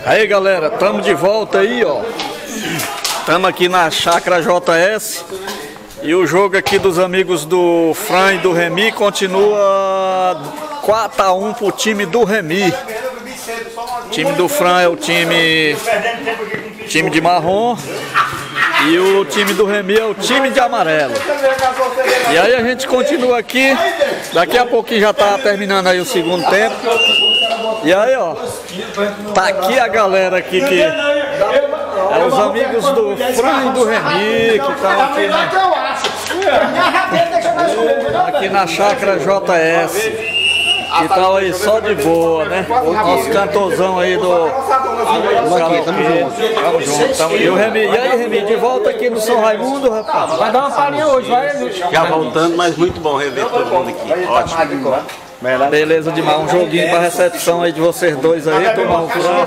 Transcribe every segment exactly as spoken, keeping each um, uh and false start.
Aí galera, estamos de volta aí, ó. Estamos aqui na Chácara J S. E o jogo aqui dos amigos do Fran e do Remy continua quatro a um pro time do Remy. O time do Fran é o time, time de marrom. E o time do Remy é o time de amarelo. E aí a gente continua aqui. Daqui a pouquinho já tá terminando aí o segundo tempo. E aí, ó, tá aqui a galera aqui que é os amigos do Fran e do Remy que estão aqui na, aqui na Chácara J S. Que tal aí, só de boa, né? O nosso cantorzão aí do... Tamo aqui, tamo junto. Tamo junto, tamo... E o Remy, e aí, Remy, de volta aqui no São Raimundo, rapaz? Vai dar uma palhinha hoje, vai? Já voltando, mas muito bom rever todo mundo aqui. Ótimo. Beleza demais, um joguinho pra recepção aí de vocês dois aí, tomar um furão.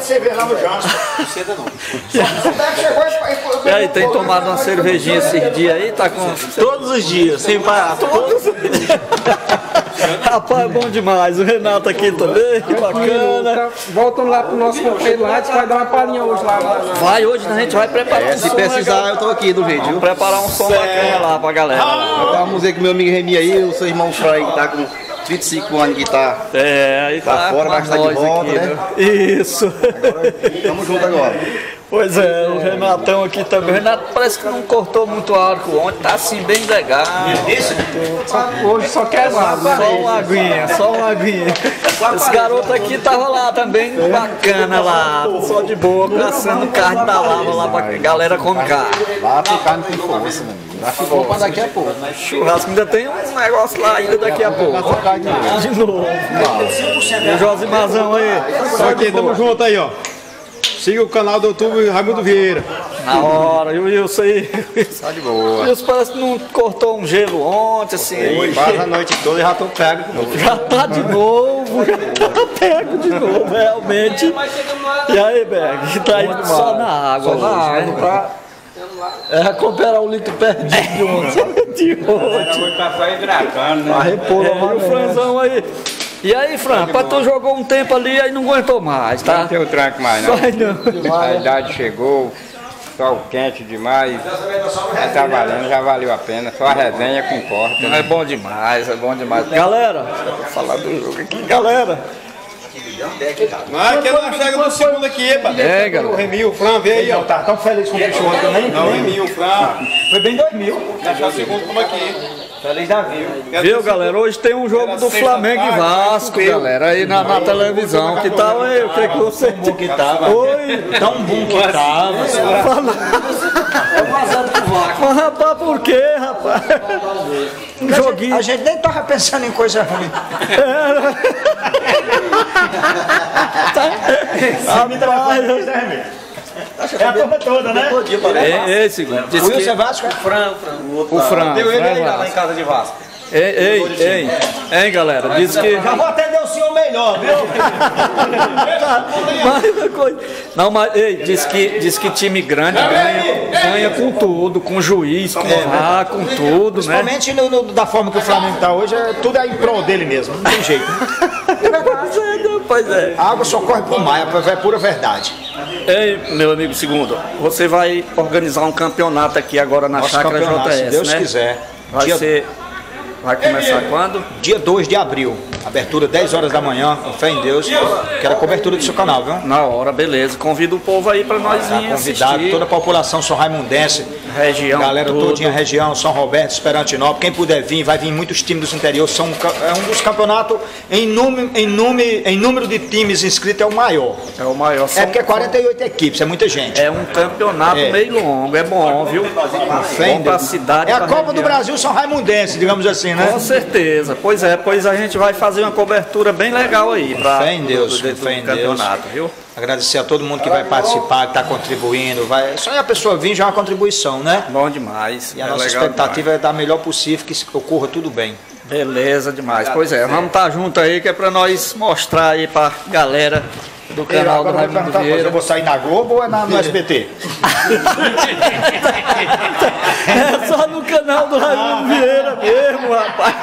E aí, tem tomado uma cervejinha esses dias aí? Tá com... Todos os dias, sem parar. Todos os dias. Rapaz, é bom demais. O Renato aqui também, que bacana. Voltando lá pro nosso companheiro lá, a gente vai dar uma palhinha hoje lá. Vai, hoje a gente vai preparar é, um se som. precisar, eu tô aqui do vídeo. Vamos preparar um som bacana lá pra galera. Vamos dizer que meu amigo Remy aí, o seu irmão Fran, que tá com vinte e cinco anos que tá, é, aí tá, tá fora, mas tá de volta, aqui, né? Isso. Agora, tamo junto agora. Pois é, o Renatão aqui também. O Renato parece que não cortou muito arco ontem, tá assim bem legal. Só, hoje só quer lá, só uma aguinha, só uma aguinha. Esse garoto aqui tava lá também, bacana lá, só de boa, caçando carne da lava lá pra galera comer carne. Lá tem carne tem força, meu amigo. Lá ficou pra daqui a pouco. Churrasco ainda tem um negócio lá ainda daqui a pouco. De novo. E o Josimarzão aí. Só aqui, tamo junto aí, ó. Siga o canal do YouTube Raimundo Vieira. Na hora, e o Wilson aí? Só de boa. O Wilson parece que não cortou um gelo ontem, assim. Hoje passa a noite toda e já tô pego de novo. Já tá de novo, já tá pego de novo, realmente. E aí, Berg? Tá aí só na água. Só na água, pra... É recuperar o litro perdido de ontem. De ontem. Hoje tá só hidratando, né? A repor, é, o Franzão aí. E aí, Fran, pra tu jogou um tempo ali aí não aguentou mais, tá? Não tem o tranco mais, não. Vai não. A idade chegou, sol quente demais. Já tá valendo, já valeu a pena. Só a resenha que importa. É bom demais, é bom demais. Galera, vou falar do jogo aqui, galera. Mas que não chega no segundo aqui, pá. É, galera. O Remy, o Fran, vê aí, ó. Tá tão feliz com o bicho ontem também? Não, o Remy, o Fran. Foi bem dois mil. Deixar o segundo como aqui. Feliz da vida. Viu, galera? Hoje tem um jogo do Flamengo e Vasco, galera, aí na, na televisão. Que tal aí? O que que você... Tão bom que tava. Oi? Tão bom que tava. É vazado pro Vasco. Mas, rapaz, por quê, rapaz? Um joguinho. A gente nem tava pensando em coisa ruim. Rapaz, É a turma toda, né? ei, segundo. O Wilson é Vasco? Fran, O Fran. Deu ele aí Fran lá em casa de Vasco. Ei, ei, ei, hein, galera, diz que... Já vou atender o senhor melhor, viu? Mais uma coisa. Não, mas, ei, diz que, diz que time grande ganha, ganha com tudo, com juiz, com VAR, com tudo, né? Principalmente no, no, da forma que o Flamengo tá hoje, é, tudo é em prol dele mesmo, não tem jeito. Pois é. A água só corre por mar, é pura verdade. Ei, meu amigo Segundo, você vai organizar um campeonato aqui agora na Nosso Chácara campeonato, J S, se Deus né? quiser. Vai Dia- ser... Vai começar quando? Dia dois de abril, abertura dez horas da manhã, com fé em Deus. Quero a cobertura do seu canal, viu? Na hora, beleza. Convida o povo aí pra nós Tá vir convidado, assistir. toda a população são raimundense, Região galera tudo. todinha, região, São Roberto, Esperantinópolis, quem puder vir, vai vir muitos times do interior, são, é um dos campeonatos, em número, em, número, em número de times inscritos, é o maior. É o maior. É porque é quarenta e oito equipes, é muita gente. É um campeonato É. meio longo, é bom, viu? Fé em Bom pra Deus. cidade. É a pra Copa do região. Brasil, são raimundenses, digamos assim, né? Com certeza. Pois é, pois a gente vai fazer uma cobertura bem legal aí pra Fé em Deus, do, do, fé em do Deus. campeonato, viu? Agradecer a todo mundo que vai participar, que está contribuindo. Vai... Só aí a pessoa vir já é uma contribuição, né? Bom demais. E a é nossa legal expectativa é dar a melhor possível, que ocorra tudo bem. demais. Beleza demais. Pois é, vamos estar junto aí que é pra nós mostrar aí pra galera do Ei, canal do agora eu vou Raimundo perguntar uma coisa, Vieira. eu vou sair na Globo ou é na, no S B T? É só no canal do Raimundo Vieira mesmo, rapaz.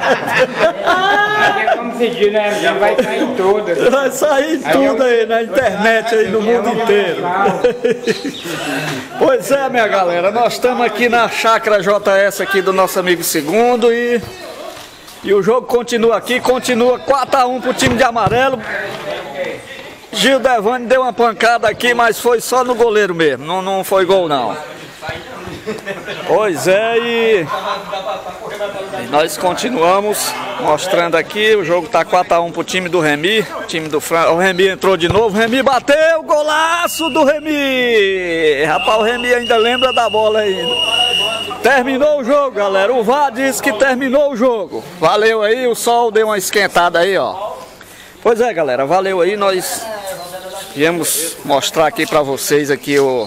É como se diz, né? Vai sair em todas. Vai sair tudo aí na internet, aí no mundo inteiro. Pois é, minha galera, nós estamos aqui na Chácara J S aqui do nosso amigo Segundo e, e o jogo continua aqui, continua quatro a um pro time de amarelo. Gil Devani deu uma pancada aqui, mas foi só no goleiro mesmo, não, não foi gol não. Pois é, e, e nós continuamos mostrando aqui, o jogo tá quatro a um pro time do Remy, time do Fran, o Remy entrou de novo, o Remy bateu, golaço do Remy! Rapaz, o Remy ainda lembra da bola ainda. Terminou o jogo, galera, o V A R disse que terminou o jogo. Valeu aí, o sol deu uma esquentada aí, ó. Pois é, galera, valeu aí, nós viemos mostrar aqui pra vocês aqui o...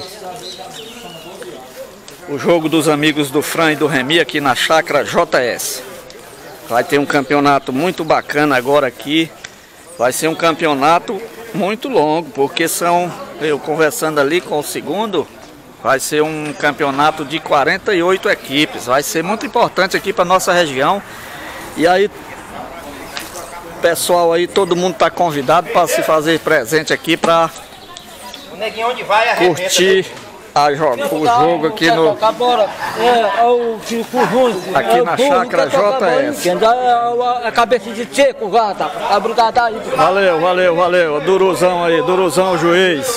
o jogo dos amigos do Fran e do Remy aqui na Chácara J S. Vai ter um campeonato muito bacana agora aqui. Vai ser um campeonato muito longo, porque são, eu conversando ali com o Segundo, vai ser um campeonato de quarenta e oito equipes. Vai ser muito importante aqui para nossa região. E aí, pessoal aí, todo mundo está convidado para se fazer presente aqui para curtir a jogo, o jogo aqui no aqui na Chácara J S. A cabeça de seco, gata, a brudada aí. Valeu, valeu, valeu. Duruzão aí, Duruzão, juiz.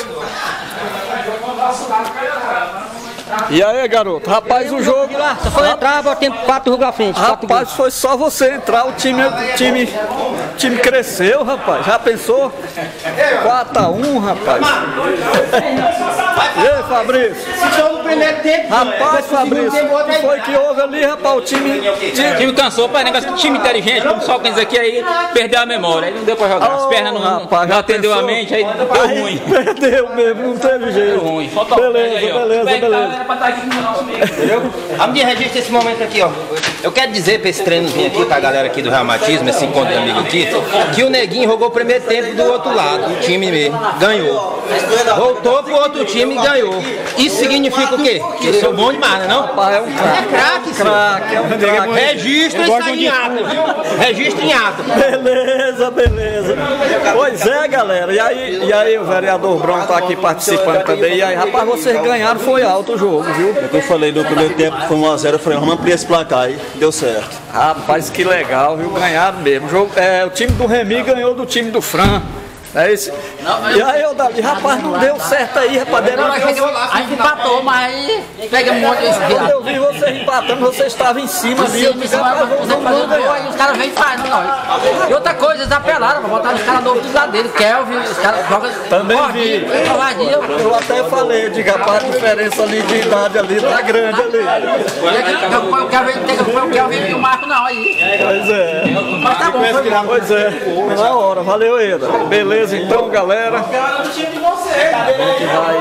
E aí, garoto? Rapaz, o jogo... Só foi entrar, botei quatro rugas à frente. Rapaz, foi só você entrar, o time, o time, o time cresceu, rapaz. Já pensou? quatro a um, rapaz. E aí, Fabrício? Rapaz, Fabrício, o que foi que houve ali, rapaz? O time... O time cansou, pai, negócio de time inteligente, como só quem diz aqui aí, perdeu a memória, aí não deu pra jogar. As pernas não, rapaz, não atendeu pensou? a mente, aí deu Aí ruim. Perdeu mesmo, não teve jeito. Deu ruim. Beleza, beleza, beleza. Entendeu? A minha registra esse momento aqui, ó. Eu quero dizer pra esse treinozinho aqui, pra galera aqui do reumatismo, esse encontro de amigo aqui, que o Neguinho jogou o primeiro tempo do outro lado, o time mesmo, ganhou. Voltou pro outro time e ganhou. Isso significa o quê? Que eu sou bom demais, né não? É um craque. É craque, senhor. Craque, é um craque. Registra isso aí em ata, viu? Registra em ata. Beleza, beleza. Pois é, galera. E aí, e aí o vereador Brão tá aqui participando também. E aí, rapaz, vocês ganharam, foi alto o jogo, viu? É que eu falei no primeiro tempo que foi um a zero, eu falei, vamos ampliar esse placar aí, deu certo. Rapaz, que legal, viu? Ganharam mesmo. O, jogo, é, o time do Remy ganhou do time do Fran. É isso. E aí, eu Davi, rapaz, não deu certo aí, rapaz. Deram A gente empatou, mas aí pega um monte de Quando eu vi vocês empatando, vocês estavam em cima ali. Eu disse, rapaz, vamos vamos ganhar. Aí os caras vêm e fazem nós. E outra coisa, eles apelaram pra botar os caras novos dos lados deles, Kelvin, os caras jogam. Também vi. Eu até falei, eu digo, rapaz, a diferença ali de idade ali tá grande ali. Não foi o Kelvin e o Marco, não, aí. Pois é. Mas tá bom, foi bom. Pois é. Na hora, valeu, Eda. Beleza, então, galera. A gente vai,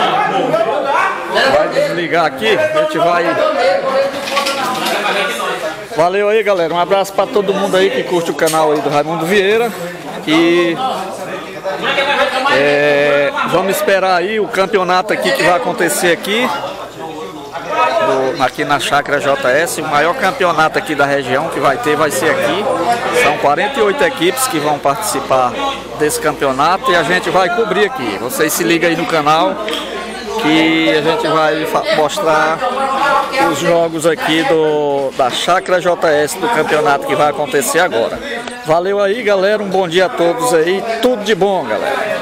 vai desligar aqui. A gente vai. Valeu aí, galera. Um abraço para todo mundo aí que curte o canal aí do Raimundo Vieira. E é, vamos esperar aí o campeonato aqui que vai acontecer aqui. Do, aqui na Chácara J S, o maior campeonato aqui da região que vai ter vai ser aqui. São quarenta e oito equipes que vão participar desse campeonato e a gente vai cobrir aqui. Vocês se ligam aí no canal que a gente vai mostrar os jogos aqui do, da Chácara J S do campeonato que vai acontecer agora. Valeu aí, galera, um bom dia a todos aí, tudo de bom, galera.